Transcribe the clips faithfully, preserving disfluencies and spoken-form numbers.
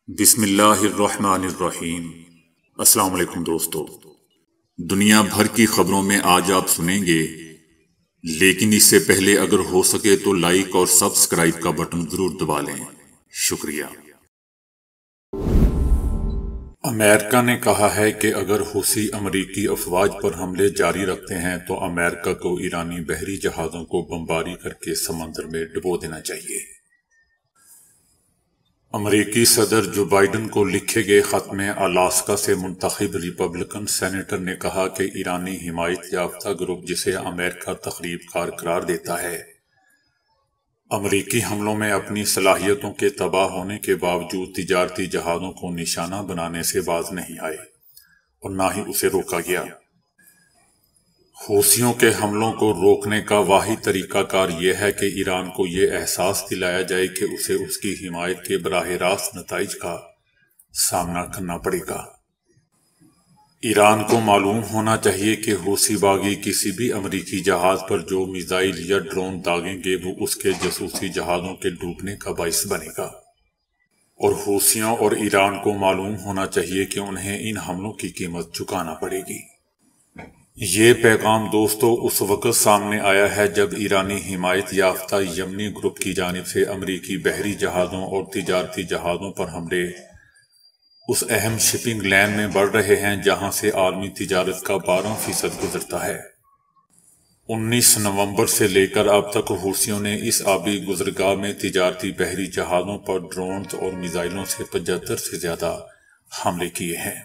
بسم اللہ الرحمن الرحیم۔ السلام علیکم دوستو، دنیا بھر کی خبروں میں آج آپ سنیں گے، لیکن اس سے پہلے اگر ہو سکے تو لائک اور سبسکرائب کا بٹن ضرور دبا لیں۔ شکریہ۔ امریکہ نے کہا ہے کہ اگر حوثی امریکی افواج پر حملے جاری رکھتے ہیں تو امریکہ کو ایرانی بحری جہازوں کو بمباری کر کے سمندر میں ڈبو دینا چاہیے۔ امریکی صدر جو بائیڈن کو لکھے گئے خط میں الاسکا سے منتخب ریپبلکن سینیٹر نے کہا کہ ایرانی حمایت یافتہ گروپ جسے امریکہ تخریب کار قرار دیتا ہے، امریکی حملوں میں اپنی صلاحیتوں کے تباہ ہونے کے باوجود تجارتی جہازوں کو نشانہ بنانے سے باز نہیں آئے اور نہ ہی اسے روکا گیا۔ حوثیوں کے حملوں کو روکنے کا واحد طریقہ کار یہ ہے کہ ایران کو یہ احساس دلایا جائے کہ اسے اس کی حمایت کے براہ راست نتائج کا سامنا کرنا پڑے گا۔ ایران کو معلوم ہونا چاہیے کہ حوثی باغی کسی بھی امریکی جہاز پر جو میزائل یا ڈرون داغیں گے وہ اس کے جاسوسی جہازوں کے ڈوبنے کا باعث بنے گا، اور حوثیوں اور ایران کو معلوم ہونا چاہیے کہ انہیں ان حملوں کی قیمت چکانا پڑے گی۔ یہ پیغام دوستو اس وقت سامنے آیا ہے جب ایرانی حمایت یافتہ یمنی گروپ کی جانب سے امریکی بحری جہازوں اور تجارتی جہازوں پر حملے اس اہم شپنگ لین میں بڑھ رہے ہیں جہاں سے عالمی تجارت کا بارہ فیصد گزرتا ہے۔ انیس نومبر سے لے کر اب تک حوثیوں نے اس آبی گزرگاہ میں تجارتی بحری جہازوں پر ڈرونز اور میزائلوں سے پچہتر سے زیادہ حملے کیے ہیں۔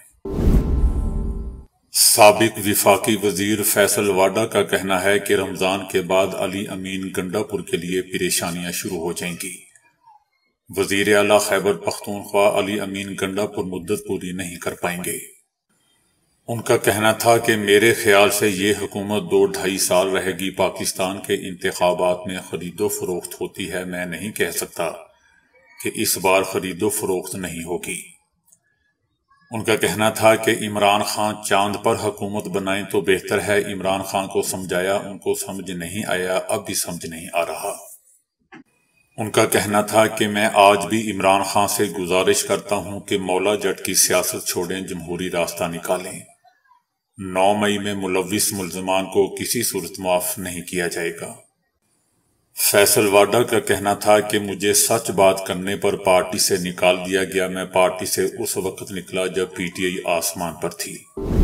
سابق وفاقی وزیر فیصل واڈا کا کہنا ہے کہ رمضان کے بعد علی امین گنڈا پور کے لیے پریشانیاں شروع ہو جائیں گی۔ وزیر اعلیٰ خیبر پختونخوا علی امین گنڈا پور مدت پوری نہیں کر پائیں گے۔ ان کا کہنا تھا کہ میرے خیال سے یہ حکومت دو ڈھائی سال رہے گی۔ پاکستان کے انتخابات میں خرید و فروخت ہوتی ہے، میں نہیں کہہ سکتا کہ اس بار خرید و فروخت نہیں ہوگی۔ ان کا کہنا تھا کہ عمران خان چاند پر حکومت بنائیں تو بہتر ہے۔ عمران خان کو سمجھایا، ان کو سمجھ نہیں آیا، اب بھی سمجھ نہیں آ رہا۔ ان کا کہنا تھا کہ میں آج بھی عمران خان سے گزارش کرتا ہوں کہ مولا جٹ کی سیاست چھوڑیں، جمہوری راستہ نکالیں۔ نو مئی میں ملوث ملزمان کو کسی صورت معاف نہیں کیا جائے گا۔ فیصل واڈا کا کہنا تھا کہ مجھے سچ بات کرنے پر پارٹی سے نکال دیا گیا۔ میں پارٹی سے اس وقت نکلا جب پی ٹی آئی آسمان پر تھی۔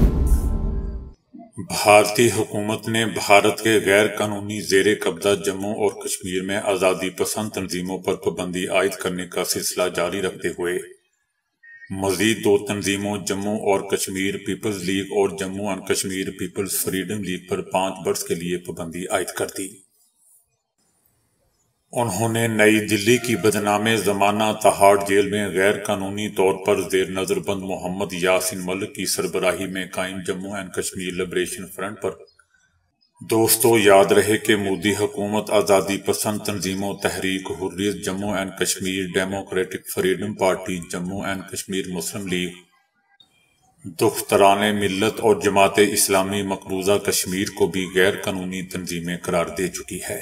بھارتی حکومت نے بھارت کے غیر قانونی زیر قبضہ جموں اور کشمیر میں آزادی پسند تنظیموں پر پابندی عائد کرنے کا سلسلہ جاری رکھتے ہوئے مزید دو تنظیموں جموں اور کشمیر پیپلز لیگ اور Jammu and Kashmir Peoples Freedom League پر پانچ برس کے لیے پابندی عائد کر دی۔ انہوں نے نئی دلی کی بدنام زمانہ تہاڑ جیل میں غیر قانونی طور پر زیر نظر بند محمد یاسین ملک کی سربراہی میں قائم Jammu and Kashmir Liberation Front پر دوستو یاد رہے کہ مودی حکومت آزادی پسند تنظیموں Tehreek Hurriyat Jammu and Kashmir, Democratic Freedom Party Jammu and Kashmir Muslim League, Dukhtaran Millat اور جماعت اسلامی مقبوضہ کشمیر کو بھی غیر قانونی تنظیمیں قرار دے چکی ہے۔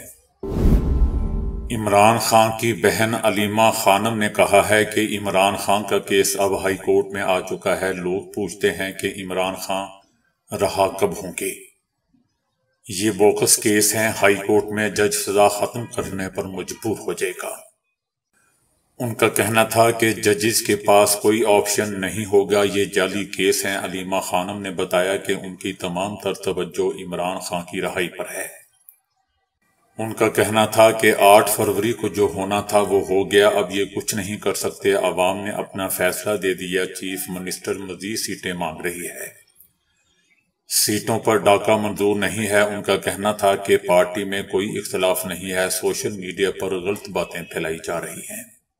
عمران خان کی بہن علیمہ خانم نے کہا ہے کہ عمران خان کا کیس اب ہائی کورٹ میں آ چکا ہے۔ لوگ پوچھتے ہیں کہ عمران خان رہا کب ہوں گے۔ یہ بوکس کیس ہیں، ہائی کورٹ میں جج سزا ختم کرنے پر مجبور ہو جائے گا۔ ان کا کہنا تھا کہ ججز کے پاس کوئی آپشن نہیں ہوگا، یہ جعلی کیس ہیں۔ علیمہ خانم نے بتایا کہ ان کی تمام تر توجہ عمران خان کی رہائی پر ہے۔ ان کا کہنا تھا کہ آٹھ فروری کو جو ہونا تھا وہ ہو گیا، اب یہ کچھ نہیں کر سکتے، عوام نے اپنا فیصلہ دے دیا۔ چیف منسٹر مزید سیٹیں مانگ رہی ہے، سیٹوں پر ڈاکہ منظور نہیں ہے۔ ان کا کہنا تھا کہ پارٹی میں کوئی اختلاف نہیں ہے، سوشل میڈیا پر غلط باتیں پھیلائی جا رہی ہیں۔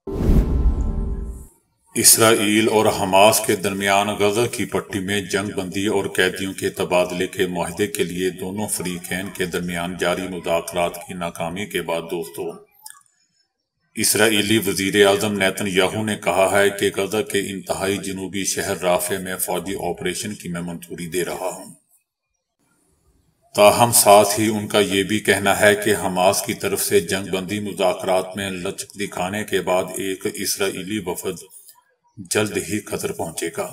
اسرائیل اور حماس کے درمیان غزہ کی پٹی میں جنگ بندی اور قیدیوں کے تبادلے کے معاہدے کے لیے دونوں فریقین کے درمیان جاری مذاکرات کی ناکامی کے بعد دوستو اسرائیلی وزیر اعظم نیتن یاہو نے کہا ہے کہ غزہ کے انتہائی جنوبی شہر رافع میں فوجی آپریشن کی میں منظوری دے رہا ہوں۔ تاہم ساتھ ہی ان کا یہ بھی کہنا ہے کہ حماس کی طرف سے جنگ بندی مذاکرات میں لچک دکھانے کے بعد ایک اسرائیلی وفد جلد ہی قطر پہنچے گا۔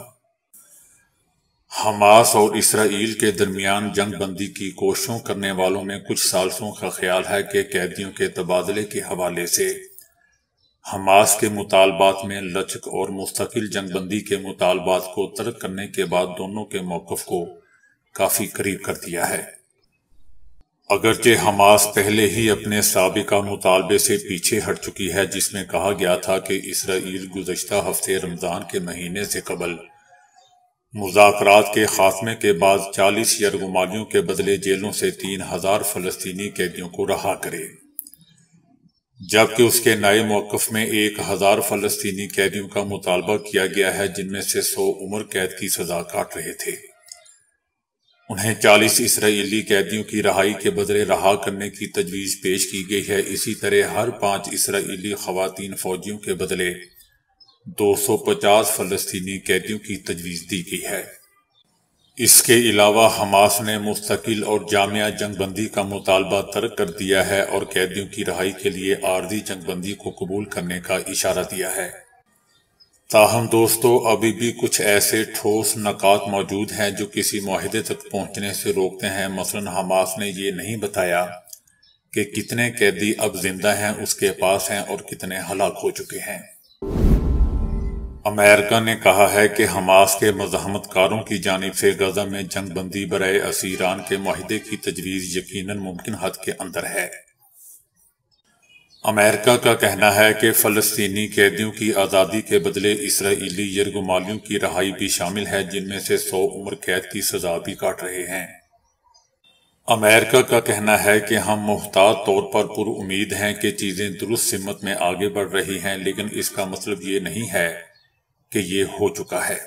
حماس اور اسرائیل کے درمیان جنگ بندی کی کوششوں کرنے والوں میں کچھ سالسوں کا خیال ہے کہ قیدیوں کے تبادلے کے حوالے سے حماس کے مطالبات میں لچک اور مستقل جنگ بندی کے مطالبات کو ترک کرنے کے بعد دونوں کے موقف کو کافی قریب کر دیا ہے۔ اگرچہ حماس پہلے ہی اپنے سابقہ مطالبے سے پیچھے ہٹ چکی ہے، جس میں کہا گیا تھا کہ اسرائیل گزشتہ ہفتے رمضان کے مہینے سے قبل مذاکرات کے خاتمے کے بعد چالیس یرغمالیوں کے بدلے جیلوں سے تین ہزار فلسطینی قیدیوں کو رہا کرے، جبکہ اس کے نئے موقف میں ایک ہزار فلسطینی قیدیوں کا مطالبہ کیا گیا ہے، جن میں سے سو عمر قید کی سزا کاٹ رہے تھے۔ انہیں چالیس اسرائیلی قیدیوں کی رہائی کے بدلے رہا کرنے کی تجویز پیش کی گئی ہے۔ اسی طرح ہر پانچ اسرائیلی خواتین فوجیوں کے بدلے دو سو پچاس فلسطینی قیدیوں کی تجویز دی گئی ہے۔ اس کے علاوہ حماس نے مستقل اور جامع جنگ بندی کا مطالبہ ترک کر دیا ہے اور قیدیوں کی رہائی کے لیے عارضی جنگ بندی کو قبول کرنے کا اشارہ دیا ہے۔ تاہم دوستو، ابھی بھی کچھ ایسے ٹھوس نکات موجود ہیں جو کسی معاہدے تک پہنچنے سے روکتے ہیں۔ مثلاً حماس نے یہ نہیں بتایا کہ کتنے قیدی اب زندہ ہیں اس کے پاس ہیں اور کتنے ہلاک ہو چکے ہیں۔ امریکہ نے کہا ہے کہ حماس کے مزاحمت کاروں کی جانب سے غزہ میں جنگ بندی برائے اسیران کے معاہدے کی تجویز یقیناً ممکن حد کے اندر ہے۔ امریکہ کا کہنا ہے کہ فلسطینی قیدیوں کی آزادی کے بدلے اسرائیلی یرغمالیوں کی رہائی بھی شامل ہے، جن میں سے سو عمر قید کی سزا بھی کاٹ رہے ہیں۔ امریکہ کا کہنا ہے کہ ہم محتاط طور پر پر امید ہیں کہ چیزیں درست سمت میں آگے بڑھ رہی ہیں، لیکن اس کا مطلب یہ نہیں ہے کہ یہ ہو چکا ہے۔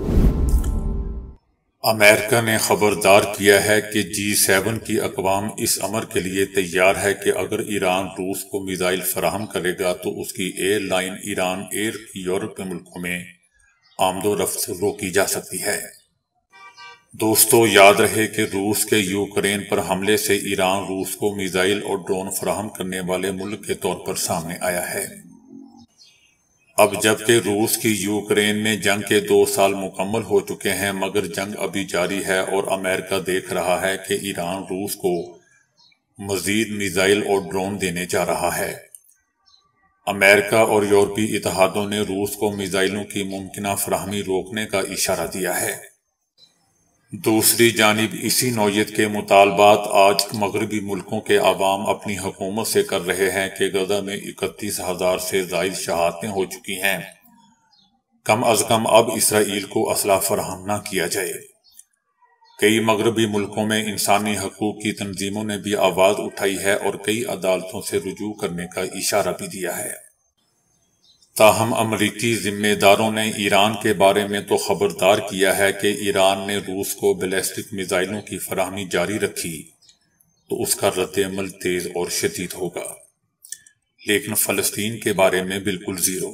امریکہ نے خبردار کیا ہے کہ جی سیون کی اقوام اس امر کے لیے تیار ہے کہ اگر ایران روس کو میزائل فراہم کرے گا تو اس کی ایئر لائن ایران ایئر کی یورپ کے ملکوں میں آمد و رفت روکی جا سکتی ہے۔ دوستو، یاد رہے کہ روس کے یوکرین پر حملے سے ایران روس کو میزائل اور ڈرون فراہم کرنے والے ملک کے طور پر سامنے آیا ہے۔ اب جبکہ روس کی یوکرین میں جنگ کے دو سال مکمل ہو چکے ہیں، مگر جنگ ابھی جاری ہے اور امریکہ دیکھ رہا ہے کہ ایران روس کو مزید میزائل اور ڈرون دینے جا رہا ہے۔ امریکہ اور یورپی اتحادوں نے روس کو میزائلوں کی ممکنہ فراہمی روکنے کا اشارہ دیا ہے۔ دوسری جانب اسی نوعیت کے مطالبات آج مغربی ملکوں کے عوام اپنی حکومت سے کر رہے ہیں کہ غزہ میں اکتیس ہزار سے زائد شہادتیں ہو چکی ہیں، کم از کم اب اسرائیل کو اسلحہ فراہم نہ کیا جائے۔ کئی مغربی ملکوں میں انسانی حقوق کی تنظیموں نے بھی آواز اٹھائی ہے اور کئی عدالتوں سے رجوع کرنے کا اشارہ بھی دیا ہے۔ تاہم امریکی ذمہ داروں نے ایران کے بارے میں تو خبردار کیا ہے کہ ایران نے روس کو بیلسٹک میزائلوں کی فراہمی جاری رکھی تو اس کا رد عمل تیز اور شدید ہوگا، لیکن فلسطین کے بارے میں بالکل زیرو۔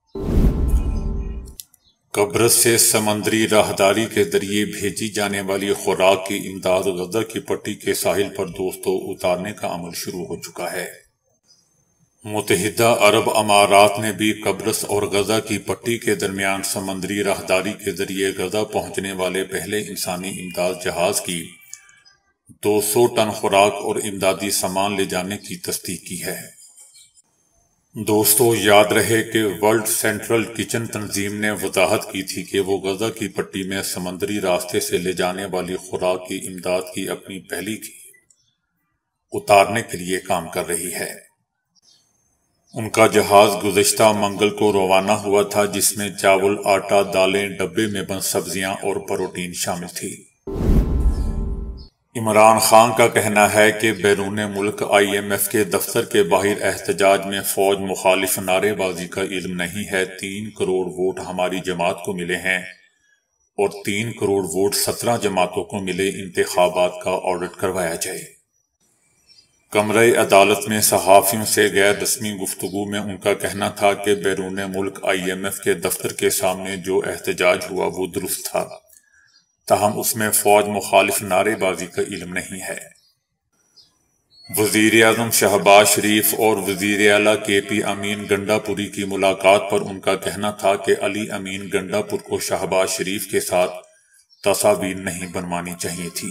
قبرص سے سمندری راہداری کے ذریعے بھیجی جانے والی خوراک کی امداد غزہ کی پٹی کے ساحل پر دوستوں اتارنے کا عمل شروع ہو چکا ہے۔ متحدہ عرب امارات نے بھی قبرص اور غزہ کی پٹی کے درمیان سمندری راہداری کے ذریعے غزہ پہنچنے والے پہلے انسانی امداد جہاز کی دو سو ٹن خوراک اور امدادی سامان لے جانے کی تصدیق کی ہے۔ دوستو، یاد رہے کہ ورلڈ سینٹرل کچن تنظیم نے وضاحت کی تھی کہ وہ غزہ کی پٹی میں سمندری راستے سے لے جانے والی خوراک کی امداد کی اپنی پہلی کی اتارنے کے لیے کام کر رہی ہے۔ ان کا جہاز گزشتہ منگل کو روانہ ہوا تھا، جس میں چاول، آٹا، دالیں، ڈبے میں بند سبزیاں اور پروٹین شامل تھی۔ عمران خان کا کہنا ہے کہ بیرون ملک آئی ایم ایف کے دفتر کے باہر احتجاج میں فوج مخالف نعرے بازی کا علم نہیں ہے۔ تین کروڑ ووٹ ہماری جماعت کو ملے ہیں اور تین کروڑ ووٹ سترہ جماعتوں کو ملے، انتخابات کا آڈٹ کروایا جائے۔ کمرہ عدالت میں صحافیوں سے غیر رسمی گفتگو میں ان کا کہنا تھا کہ بیرون ملک آئی ایم ایف کے دفتر کے سامنے جو احتجاج ہوا وہ درست تھا، تاہم اس میں فوج مخالف نعرے بازی کا علم نہیں ہے۔ وزیر اعظم شہباز شریف اور وزیر اعلیٰ کے پی امین گنڈا پوری کی ملاقات پر ان کا کہنا تھا کہ علی امین گنڈا پور کو شہباز شریف کے ساتھ تصاویر نہیں بنوانی چاہیے تھی۔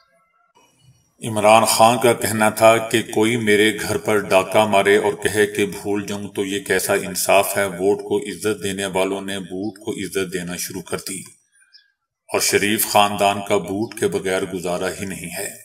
عمران خان کا کہنا تھا کہ کوئی میرے گھر پر ڈاکہ مارے اور کہے کہ بھول جاؤں تو یہ کیسا انصاف ہے۔ ووٹ کو عزت دینے والوں نے بوٹ کو عزت دینا شروع کر دی اور شریف خاندان کا بوٹ کے بغیر گزارا ہی نہیں ہے۔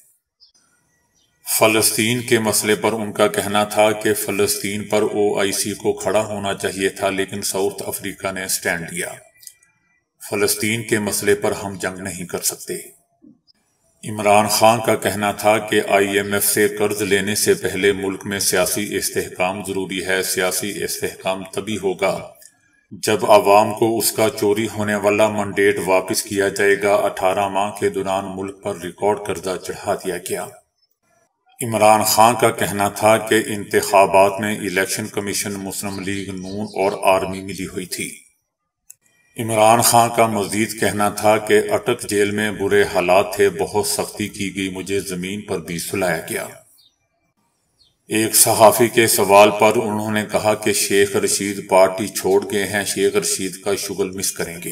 فلسطین کے مسئلے پر ان کا کہنا تھا کہ فلسطین پر او آئی سی کو کھڑا ہونا چاہیے تھا، لیکن ساؤتھ افریقہ نے سٹینڈ لیا۔ فلسطین کے مسئلے پر ہم جنگ نہیں کر سکتے۔ عمران خان کا کہنا تھا کہ آئی ایم ایف سے قرض لینے سے پہلے ملک میں سیاسی استحکام ضروری ہے۔ سیاسی استحکام تبھی ہوگا جب عوام کو اس کا چوری ہونے والا منڈیٹ واپس کیا جائے گا۔ اٹھارہ ماہ کے دوران ملک پر ریکارڈ قرضہ چڑھا دیا گیا۔ عمران خان کا کہنا تھا کہ انتخابات میں الیکشن کمیشن مسلم لیگ نون اور آرمی ملی ہوئی تھی۔ عمران خان کا مزید کہنا تھا کہ اٹک جیل میں برے حالات تھے، بہت سختی کی گئی، مجھے زمین پر بھی سلایا گیا۔ ایک صحافی کے سوال پر انہوں نے کہا کہ شیخ رشید پارٹی چھوڑ گئے ہیں، شیخ رشید کا شغل مس کریں گے۔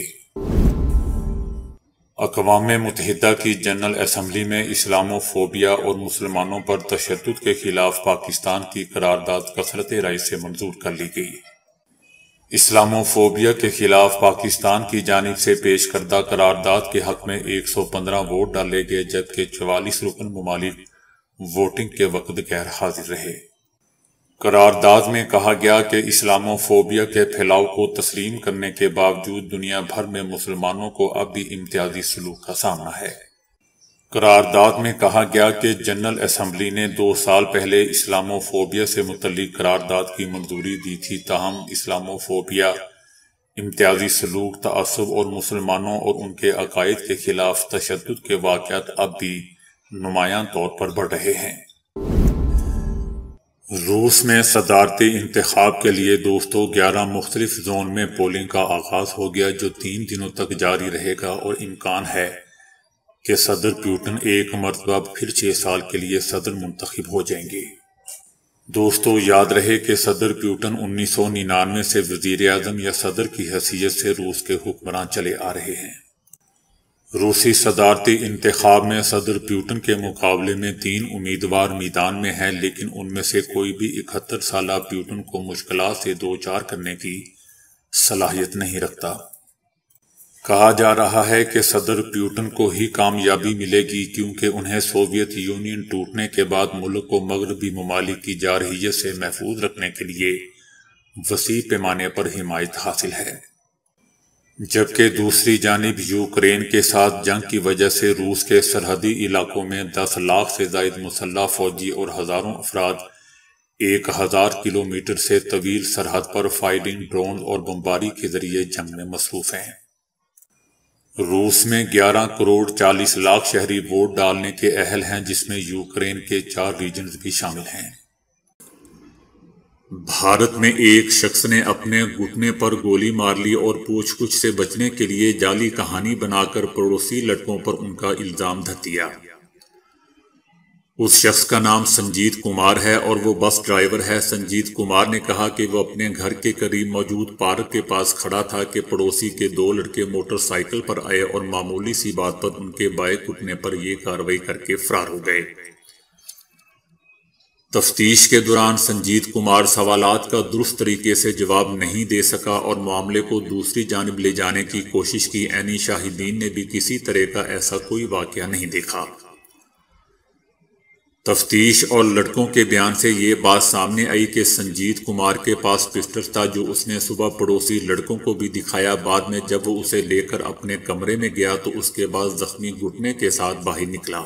اقوام متحدہ کی جنرل اسمبلی میں اسلامو فوبیا اور مسلمانوں پر تشدد کے خلاف پاکستان کی قرارداد کثرت رائے سے منظور کر لی گئی۔ اسلامو فوبیا کے خلاف پاکستان کی جانب سے پیش کردہ قرارداد کے حق میں ایک سو پندرہ ووٹ ڈالے گئے، جبکہ چوالیس رکن ممالک ووٹنگ کے وقت غیر حاضر رہے۔ قرارداد میں کہا گیا کہ اسلامو فوبیا کے پھیلاؤ کو تسلیم کرنے کے باوجود دنیا بھر میں مسلمانوں کو اب بھی امتیازی سلوک کا سامنا ہے۔ قرارداد میں کہا گیا کہ جنرل اسمبلی نے دو سال پہلے اسلامو فوبیا سے متعلق قرارداد کی منظوری دی تھی، تاہم اسلامو فوبیا، امتیازی سلوک، تعصب اور مسلمانوں اور ان کے عقائد کے خلاف تشدد کے واقعات اب بھی نمایاں طور پر بڑھ رہے ہیں۔ روس میں صدارتی انتخاب کے لیے دوستو گیارہ مختلف زون میں پولنگ کا آغاز ہو گیا، جو تین دنوں تک جاری رہے گا، اور امکان ہے کہ صدر پیوٹن ایک مرتبہ پھر چھ سال کے لیے صدر منتخب ہو جائیں گے۔ دوستو یاد رہے کہ صدر پیوٹن انیس سو ننانوے سے وزیر اعظم یا صدر کی حیثیت سے روس کے حکمران چلے آ رہے ہیں۔ روسی صدارتی انتخاب میں صدر پیوٹن کے مقابلے میں تین امیدوار میدان میں ہیں، لیکن ان میں سے کوئی بھی اکہتر سالہ پیوٹن کو مشکلات سے دو چار کرنے کی صلاحیت نہیں رکھتا۔ کہا جا رہا ہے کہ صدر پیوٹن کو ہی کامیابی ملے گی، کیونکہ انہیں سوویت یونین ٹوٹنے کے بعد ملک کو مغربی ممالک کی جارحیت سے محفوظ رکھنے کے لیے وسیع پیمانے پر حمایت حاصل ہے، جبکہ دوسری جانب یوکرین کے ساتھ جنگ کی وجہ سے روس کے سرحدی علاقوں میں دس لاکھ سے زائد مسلح فوجی اور ہزاروں افراد ایک ہزار کلومیٹر سے طویل سرحد پر فائرنگ، ڈرون اور بمباری کے ذریعے جنگ میں مصروف ہیں۔ روس میں گیارہ کروڑ چالیس لاکھ شہری ووٹ ڈالنے کے اہل ہیں، جس میں یوکرین کے چار ریجنز بھی شامل ہیں۔ بھارت میں ایک شخص نے اپنے گھٹنے پر گولی مار لی اور پوچھ گچھ سے بچنے کے لیے جعلی کہانی بنا کر پڑوسی لڑکوں پر ان کا الزام دھر دیا۔ اس شخص کا نام سنجیت کمار ہے اور وہ بس ڈرائیور ہے۔ سنجیت کمار نے کہا کہ وہ اپنے گھر کے قریب موجود پارک کے پاس کھڑا تھا کہ پڑوسی کے دو لڑکے موٹر سائیکل پر آئے اور معمولی سی بات پر ان کے بائیں گھٹنے پر یہ کارروائی کر کے فرار ہو گئے۔ تفتیش کے دوران سنجیت کمار سوالات کا درست طریقے سے جواب نہیں دے سکا اور معاملے کو دوسری جانب لے جانے کی کوشش کی۔ عینی شاہدین نے بھی کسی طرح کا ایسا کوئی واقعہ نہیں دیکھا۔ تفتیش اور لڑکوں کے بیان سے یہ بات سامنے آئی کہ سنجیت کمار کے پاس پسٹل تھا، جو اس نے صبح پڑوسی لڑکوں کو بھی دکھایا۔ بعد میں جب وہ اسے لے کر اپنے کمرے میں گیا تو اس کے بعد زخمی گھٹنے کے ساتھ باہر نکلا۔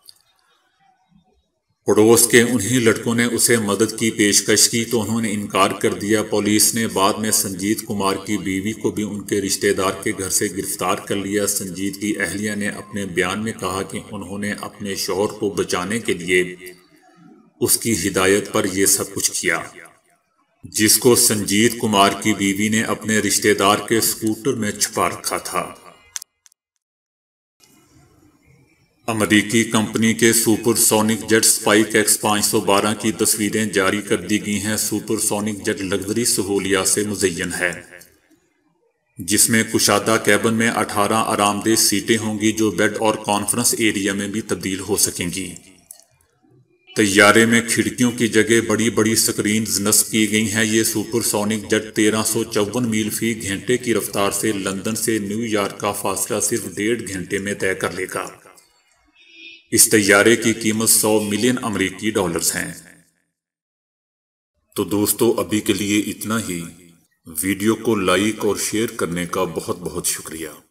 پڑوس کے انہی لڑکوں نے اسے مدد کی پیشکش کی تو انہوں نے انکار کر دیا۔ پولیس نے بعد میں سنجیت کمار کی بیوی کو بھی ان کے رشتہ دار کے گھر سے گرفتار کر لیا۔ سنجیت کی اہلیہ نے اپنے بیان میں کہا کہ انہوں نے اپنے شوہر کو بچانے کے لیے اس کی ہدایت پر یہ سب کچھ کیا، جس کو سنجیت کمار کی بیوی نے اپنے رشتہ دار کے سکوٹر میں چھپا رکھا تھا۔ امریکی کمپنی کے supersonic jet Spike X پانچ سو بارہ کی تصویریں جاری کر دی گئی ہیں۔ سپر سونک جیٹ لگژری سہولیات سے مزین ہے، جس میں کشادہ کیبن میں اٹھارہ آرام دہ سیٹیں ہوں گی جو بیڈ اور کانفرنس ایریا میں بھی تبدیل ہو سکیں گی۔ طیارے میں کھڑکیوں کی جگہ بڑی بڑی سکرینز نصب کی گئی ہیں۔ یہ سپر سونک جیٹ تیرہ سو چون میل فی گھنٹے کی رفتار سے لندن سے نیو یارک کا فاصلہ صرف ڈیڑھ گھنٹے میں طے کر لے گا۔ اس طیارے کی قیمت سو ملین امریکی ڈالرز ہیں۔ تو دوستو ابھی کے لیے اتنا ہی۔ ویڈیو کو لائک اور شیئر کرنے کا بہت بہت شکریہ۔